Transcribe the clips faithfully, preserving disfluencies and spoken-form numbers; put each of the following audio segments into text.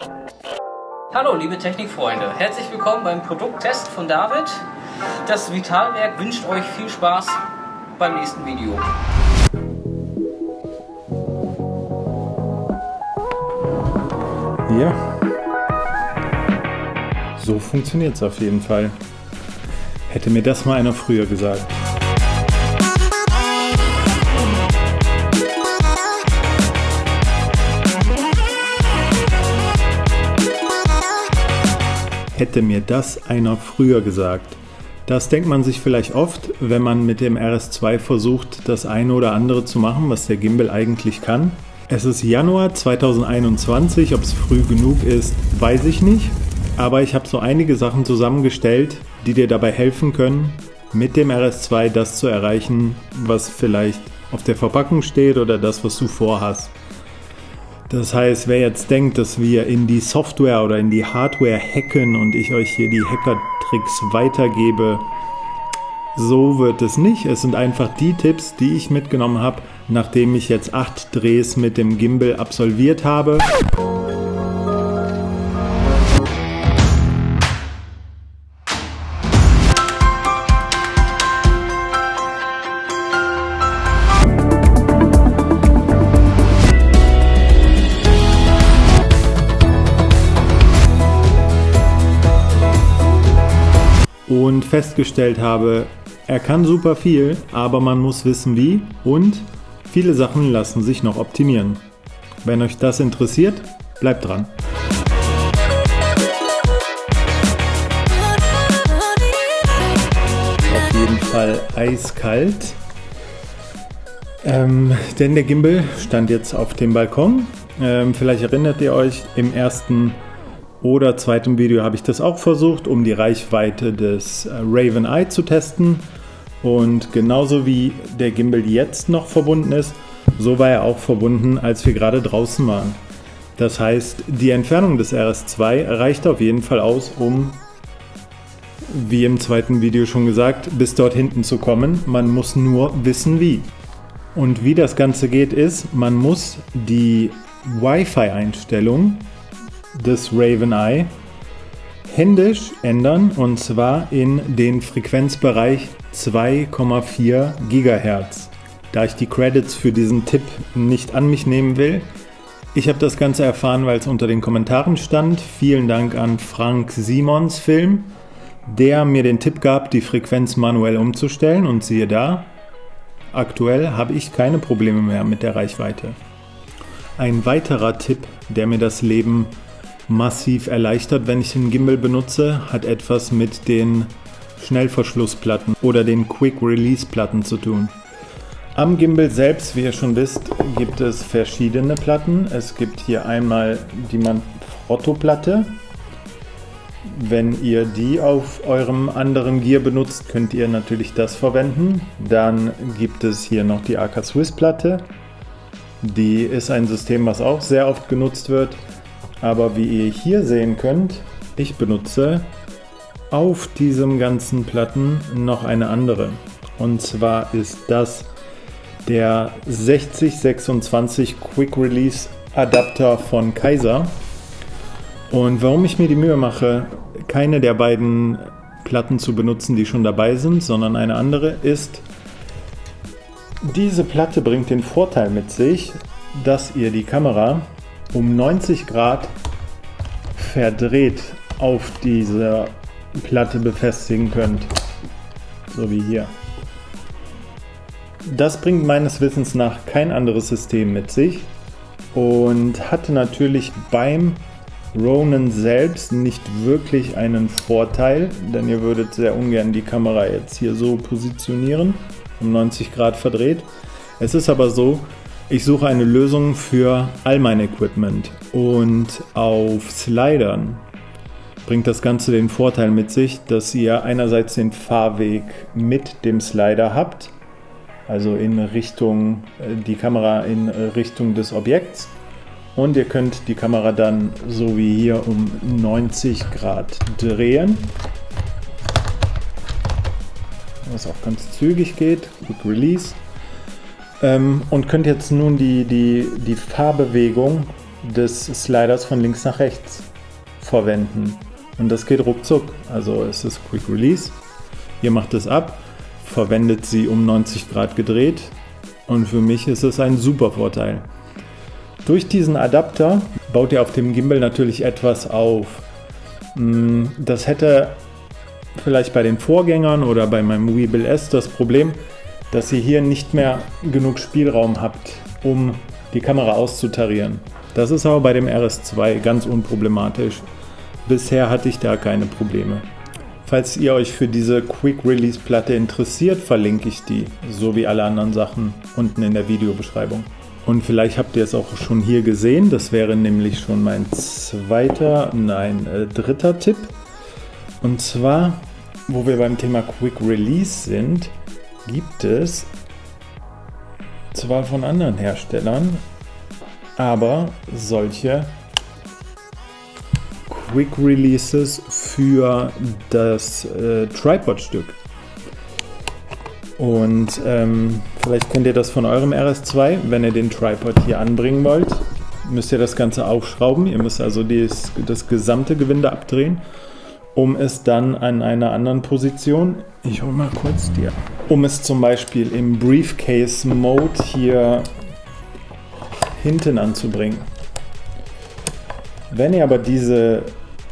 Hallo liebe Technikfreunde, herzlich willkommen beim Produkttest von David. Das Vitalwerk wünscht euch viel Spaß beim nächsten Video. Ja, so funktioniert es auf jeden Fall. Hätte mir das mal einer früher gesagt. Hätte mir das einer früher gesagt. Das denkt man sich vielleicht oft, wenn man mit dem R S zwei versucht, das eine oder andere zu machen, was der Gimbal eigentlich kann. Es ist Januar zweitausendeinundzwanzig, ob es früh genug ist, weiß ich nicht. Aber ich habe so einige Sachen zusammengestellt, die dir dabei helfen können, mit dem R S zwei das zu erreichen, was vielleicht auf der Verpackung steht oder das, was du vorhast. Das heißt, wer jetzt denkt, dass wir in die Software oder in die Hardware hacken und ich euch hier die Hacker-Tricks weitergebe, so wird es nicht. Es sind einfach die Tipps, die ich mitgenommen habe, nachdem ich jetzt acht Drehs mit dem Gimbal absolviert habe. Und festgestellt habe, er kann super viel, aber man muss wissen wie und viele Sachen lassen sich noch optimieren. Wenn euch das interessiert, bleibt dran. Auf jeden Fall eiskalt, ähm, denn der Gimbal stand jetzt auf dem Balkon. Ähm, vielleicht erinnert ihr euch, im ersten oder zweitem Video habe ich das auch versucht, um die Reichweite des Raven Eye zu testen. Und genauso wie der Gimbal jetzt noch verbunden ist, so war er auch verbunden, als wir gerade draußen waren. Das heißt, die Entfernung des R S zwei reicht auf jeden Fall aus, um, wie im zweiten Video schon gesagt, bis dort hinten zu kommen. Man muss nur wissen wie. Und wie das Ganze geht ist, man muss die Wi-Fi-Einstellung des Raven Eye händisch ändern, und zwar in den Frequenzbereich zwei Komma vier Gigahertz. Da ich die Credits für diesen Tipp nicht an mich nehmen will, ich habe das Ganze erfahren, weil es unter den Kommentaren stand. Vielen Dank an Frank Simons Film, der mir den Tipp gab, die Frequenz manuell umzustellen, und siehe da, aktuell habe ich keine Probleme mehr mit der Reichweite. Ein weiterer Tipp, der mir das Leben massiv erleichtert, wenn ich den Gimbal benutze, hat etwas mit den Schnellverschlussplatten oder den Quick-Release-Platten zu tun. Am Gimbal selbst, wie ihr schon wisst, gibt es verschiedene Platten. Es gibt hier einmal die Manfrotto-Platte. Wenn ihr die auf eurem anderen Gear benutzt, könnt ihr natürlich das verwenden. Dann gibt es hier noch die Arca Swiss-Platte. Die ist ein System, was auch sehr oft genutzt wird. Aber wie ihr hier sehen könnt, ich benutze auf diesem ganzen Platten noch eine andere. Und zwar ist das der sechzig sechsundzwanzig Quick Release Adapter von Kaiser. Und warum ich mir die Mühe mache, keine der beiden Platten zu benutzen, die schon dabei sind, sondern eine andere, ist, diese Platte bringt den Vorteil mit sich, dass ihr die Kamera um neunzig Grad verdreht auf dieser Platte befestigen könnt. So wie hier. Das bringt meines Wissens nach kein anderes System mit sich und hatte natürlich beim Ronin selbst nicht wirklich einen Vorteil, denn ihr würdet sehr ungern die Kamera jetzt hier so positionieren, um neunzig Grad verdreht. Es ist aber so, ich suche eine Lösung für all mein Equipment, und auf Slidern bringt das Ganze den Vorteil mit sich, dass ihr einerseits den Fahrweg mit dem Slider habt, also in Richtung, die Kamera in Richtung des Objekts, und ihr könnt die Kamera dann so wie hier um neunzig Grad drehen, was auch ganz zügig geht, Quick Release. Ähm, und könnt jetzt nun die, die, die Fahrbewegung des Sliders von links nach rechts verwenden. Und das geht ruckzuck. Also es ist Quick Release. Ihr macht es ab, verwendet sie um neunzig Grad gedreht und für mich ist es ein super Vorteil. Durch diesen Adapter baut ihr auf dem Gimbal natürlich etwas auf. Das hätte vielleicht bei den Vorgängern oder bei meinem Weebill S das Problem, dass ihr hier nicht mehr genug Spielraum habt, um die Kamera auszutarieren. Das ist aber bei dem R S zwei ganz unproblematisch. Bisher hatte ich da keine Probleme. Falls ihr euch für diese Quick Release Platte interessiert, verlinke ich die, so wie alle anderen Sachen, unten in der Videobeschreibung. Und vielleicht habt ihr es auch schon hier gesehen, das wäre nämlich schon mein zweiter, nein, äh, dritter Tipp. Und zwar, wo wir beim Thema Quick Release sind, gibt es zwar von anderen Herstellern, aber solche Quick Releases für das äh, Tripod-Stück. Und ähm, vielleicht kennt ihr das von eurem R S zwei, wenn ihr den Tripod hier anbringen wollt, müsst ihr das Ganze aufschrauben. Ihr müsst also dies, das gesamte Gewinde abdrehen, um es dann an einer anderen Position, ich hole mal kurz die, um es zum Beispiel im Briefcase-Mode hier hinten anzubringen. Wenn ihr aber diese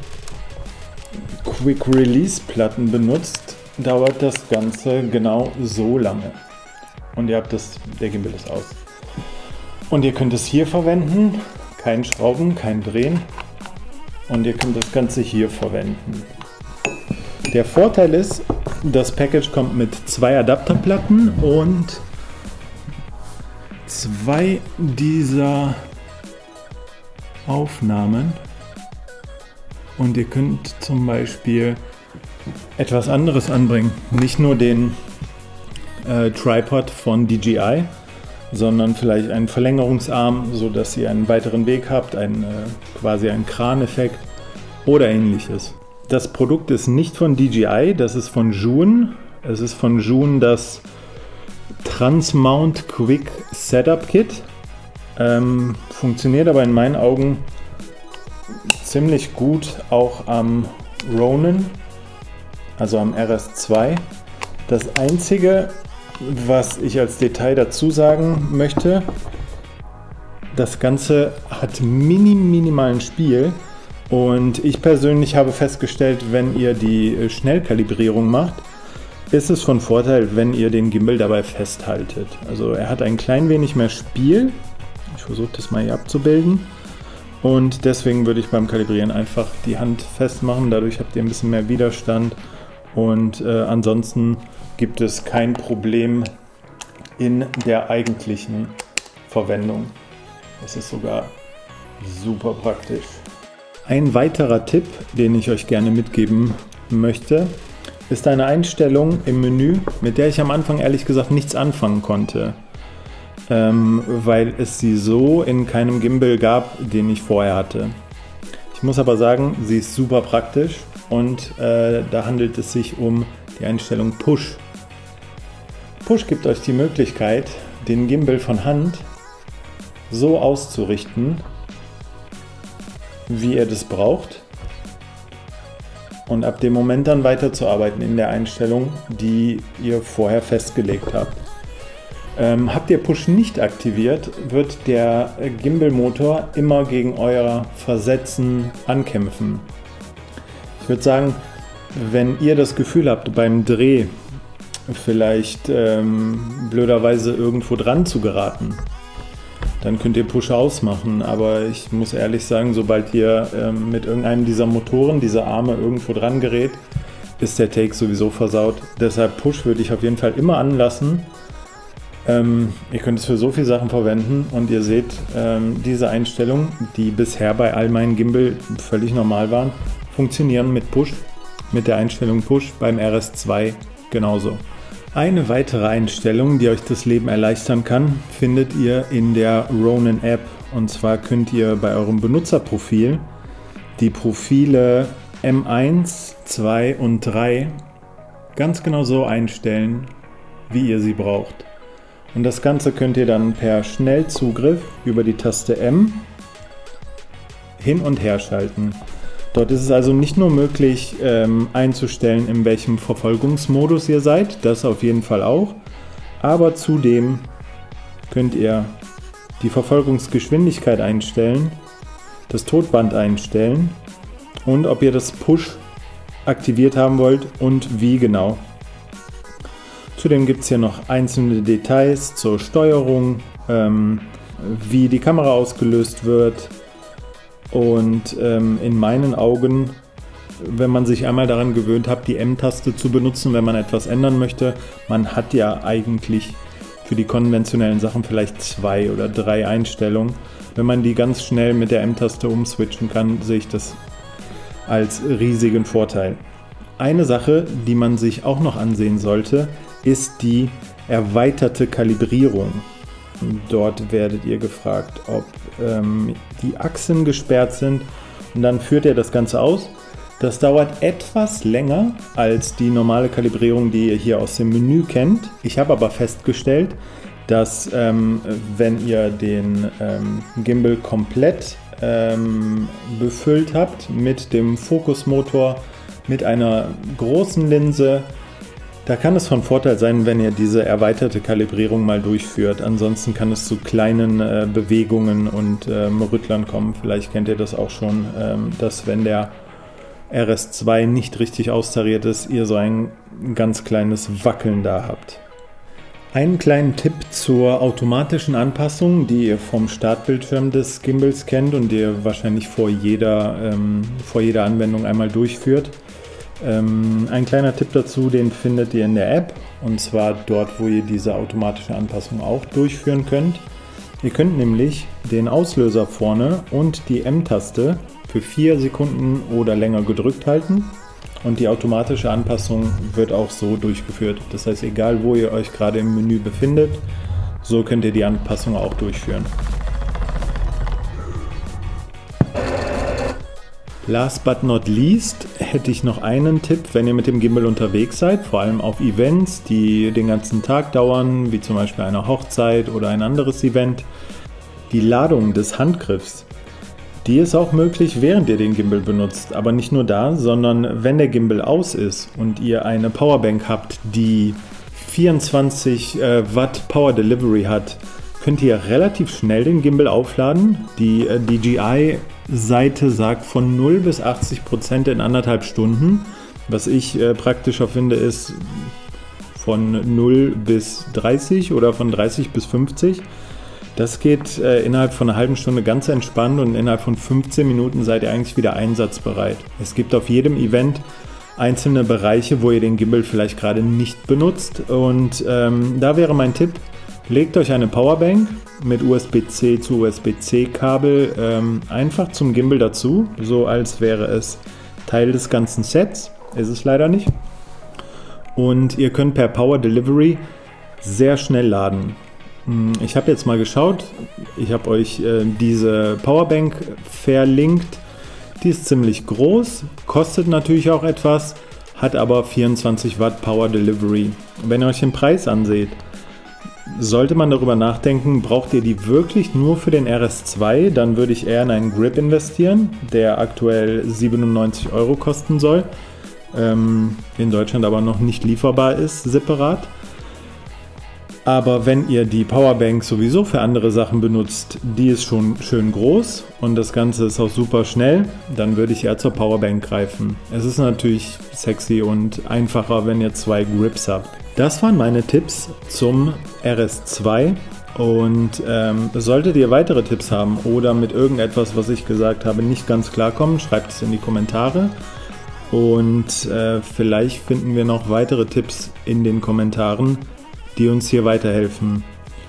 Quick Release Platten benutzt, dauert das Ganze genau so lange. Und ihr habt das, der Gimbal ist aus. Und ihr könnt es hier verwenden, kein Schrauben, kein Drehen. Und ihr könnt das Ganze hier verwenden. Der Vorteil ist, das Package kommt mit zwei Adapterplatten und zwei dieser Aufnahmen. Und ihr könnt zum Beispiel etwas anderes anbringen. Nicht nur den äh, Tripod von D J I, sondern vielleicht einen Verlängerungsarm, sodass ihr einen weiteren Weg habt, einen, äh, quasi einen Kraneffekt oder ähnliches. Das Produkt ist nicht von D J I, das ist von Zhun. Es ist von Zhun das Transmount Quick Setup Kit. Ähm, funktioniert aber in meinen Augen ziemlich gut auch am Ronin, also am R S zwei. Das einzige, was ich als Detail dazu sagen möchte, das Ganze hat mini, minimalen Spiel und ich persönlich habe festgestellt, wenn ihr die Schnellkalibrierung macht, ist es von Vorteil, wenn ihr den Gimbal dabei festhaltet. Also er hat ein klein wenig mehr Spiel. Ich versuche das mal hier abzubilden. Und deswegen würde ich beim Kalibrieren einfach die Hand festmachen. Dadurch habt ihr ein bisschen mehr Widerstand. Und äh, ansonsten gibt es kein Problem in der eigentlichen Verwendung. Das ist sogar super praktisch. Ein weiterer Tipp, den ich euch gerne mitgeben möchte, ist eine Einstellung im Menü, mit der ich am Anfang ehrlich gesagt nichts anfangen konnte. Ähm, weil es sie so in keinem Gimbal gab, den ich vorher hatte. Ich muss aber sagen, sie ist super praktisch und äh, da handelt es sich um die Einstellung Push. Push gibt euch die Möglichkeit, den Gimbal von Hand so auszurichten, wie ihr das braucht und ab dem Moment dann weiterzuarbeiten in der Einstellung, die ihr vorher festgelegt habt. Ähm, habt ihr Push nicht aktiviert, wird der Gimbal-Motor immer gegen euer Versetzen ankämpfen. Ich würde sagen, wenn ihr das Gefühl habt, beim Dreh vielleicht ähm, blöderweise irgendwo dran zu geraten, dann könnt ihr Push ausmachen. Aber ich muss ehrlich sagen, sobald ihr ähm, mit irgendeinem dieser Motoren, dieser Arme irgendwo dran gerät, ist der Take sowieso versaut. Deshalb Push würde ich auf jeden Fall immer anlassen. Ähm, ihr könnt es für so viele Sachen verwenden und ihr seht, ähm, diese Einstellungen, die bisher bei all meinen Gimbal völlig normal waren, funktionieren mit Push, mit der Einstellung Push beim R S zwei genauso. Eine weitere Einstellung, die euch das Leben erleichtern kann, findet ihr in der Ronin App. Und zwar könnt ihr bei eurem Benutzerprofil die Profile M eins, zwei und drei ganz genau so einstellen, wie ihr sie braucht. Und das Ganze könnt ihr dann per Schnellzugriff über die Taste M hin und her schalten. Dort ist es also nicht nur möglich ähm, einzustellen, in welchem Verfolgungsmodus ihr seid, das auf jeden Fall auch, aber zudem könnt ihr die Verfolgungsgeschwindigkeit einstellen, das Todband einstellen und ob ihr das Push aktiviert haben wollt und wie genau. Zudem gibt es hier noch einzelne Details zur Steuerung, ähm, wie die Kamera ausgelöst wird und ähm, in meinen Augen, wenn man sich einmal daran gewöhnt hat, die M-Taste zu benutzen, wenn man etwas ändern möchte, man hat ja eigentlich für die konventionellen Sachen vielleicht zwei oder drei Einstellungen. Wenn man die ganz schnell mit der M-Taste umswitchen kann, sehe ich das als riesigen Vorteil. Eine Sache, die man sich auch noch ansehen sollte, ist die erweiterte Kalibrierung. Dort werdet ihr gefragt, ob ähm, die Achsen gesperrt sind und dann führt er das Ganze aus. Das dauert etwas länger als die normale Kalibrierung, die ihr hier aus dem Menü kennt. Ich habe aber festgestellt, dass ähm, wenn ihr den ähm, Gimbal komplett ähm, befüllt habt mit dem Fokusmotor, mit einer großen Linse, da kann es von Vorteil sein, wenn ihr diese erweiterte Kalibrierung mal durchführt. Ansonsten kann es zu kleinen äh, Bewegungen und ähm, Rüttlern kommen. Vielleicht kennt ihr das auch schon, ähm, dass wenn der R S zwei nicht richtig austariert ist, ihr so ein ganz kleines Wackeln da habt. Einen kleinen Tipp zur automatischen Anpassung, die ihr vom Startbildschirm des Gimbals kennt und die ihr wahrscheinlich vor jeder, ähm, vor jeder Anwendung einmal durchführt. Ähm, ein kleiner Tipp dazu, den findet ihr in der App, und zwar dort, wo ihr diese automatische Anpassung auch durchführen könnt. Ihr könnt nämlich den Auslöser vorne und die M-Taste für vier Sekunden oder länger gedrückt halten und die automatische Anpassung wird auch so durchgeführt. Das heißt, egal wo ihr euch gerade im Menü befindet, so könnt ihr die Anpassung auch durchführen. Last but not least hätte ich noch einen Tipp, wenn ihr mit dem Gimbal unterwegs seid, vor allem auf Events, die den ganzen Tag dauern, wie zum Beispiel eine Hochzeit oder ein anderes Event. Die Ladung des Handgriffs, die ist auch möglich, während ihr den Gimbal benutzt, aber nicht nur da, sondern wenn der Gimbal aus ist und ihr eine Powerbank habt, die vierundzwanzig Watt Power Delivery hat, könnt ihr relativ schnell den Gimbal aufladen. Die äh, D J I-Seite sagt von null bis achtzig Prozent in anderthalb Stunden. Was ich äh, praktischer finde, ist von null bis dreißig oder von dreißig bis fünfzig. Das geht äh, innerhalb von einer halben Stunde ganz entspannt und innerhalb von fünfzehn Minuten seid ihr eigentlich wieder einsatzbereit. Es gibt auf jedem Event einzelne Bereiche, wo ihr den Gimbal vielleicht gerade nicht benutzt, und ähm, da wäre mein Tipp: Legt euch eine Powerbank mit U S B C zu U S B C Kabel ähm, einfach zum Gimbal dazu, so als wäre es Teil des ganzen Sets. Ist es leider nicht. Und ihr könnt per Power Delivery sehr schnell laden. Ich habe jetzt mal geschaut, ich habe euch äh, diese Powerbank verlinkt. Die ist ziemlich groß, kostet natürlich auch etwas, hat aber vierundzwanzig Watt Power Delivery. Wenn ihr euch den Preis anseht, sollte man darüber nachdenken, braucht ihr die wirklich nur für den R S zwei, dann würde ich eher in einen Grip investieren, der aktuell siebenundneunzig Euro kosten soll, ähm, in Deutschland aber noch nicht lieferbar ist, separat. Aber wenn ihr die Powerbank sowieso für andere Sachen benutzt, die ist schon schön groß und das Ganze ist auch super schnell, dann würde ich eher zur Powerbank greifen. Es ist natürlich sexy und einfacher, wenn ihr zwei Grips habt. Das waren meine Tipps zum R S zwei, und ähm, solltet ihr weitere Tipps haben oder mit irgendetwas, was ich gesagt habe, nicht ganz klarkommen, schreibt es in die Kommentare, und äh, vielleicht finden wir noch weitere Tipps in den Kommentaren, die uns hier weiterhelfen.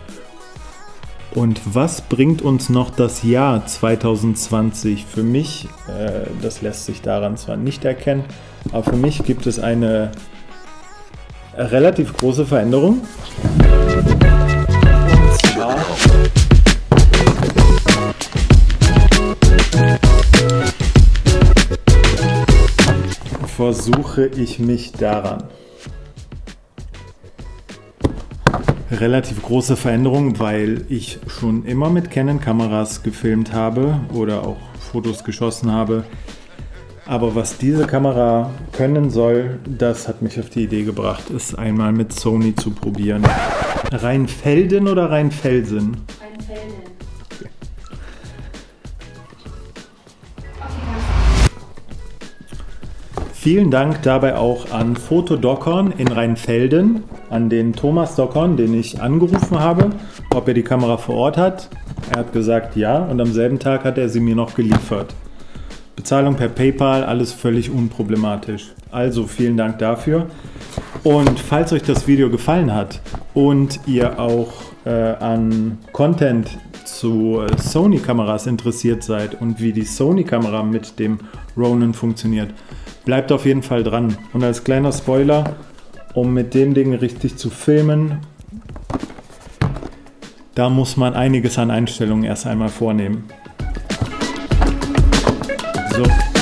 Und was bringt uns noch das Jahr zwanzig zwanzig? Für mich, äh, das lässt sich daran zwar nicht erkennen, aber für mich gibt es eine relativ große Veränderung. Und zwar versuche ich mich daran. Relativ große Veränderung, weil ich schon immer mit Canon-Kameras gefilmt habe oder auch Fotos geschossen habe. Aber was diese Kamera können soll, das hat mich auf die Idee gebracht, es einmal mit Sony zu probieren. Rheinfelden oder Rheinfelsen? Rheinfelden. Okay. Vielen Dank dabei auch an Foto Dockhorn in Rheinfelden, an den Thomas Dockhorn, den ich angerufen habe, ob er die Kamera vor Ort hat. Er hat gesagt ja und am selben Tag hat er sie mir noch geliefert. Bezahlung per PayPal, alles völlig unproblematisch. Also vielen Dank dafür. Und falls euch das Video gefallen hat und ihr auch äh, an Content zu äh, Sony-Kameras interessiert seid und wie die Sony-Kamera mit dem Ronin funktioniert, bleibt auf jeden Fall dran. Und als kleiner Spoiler, um mit dem Ding richtig zu filmen, da muss man einiges an Einstellungen erst einmal vornehmen. So.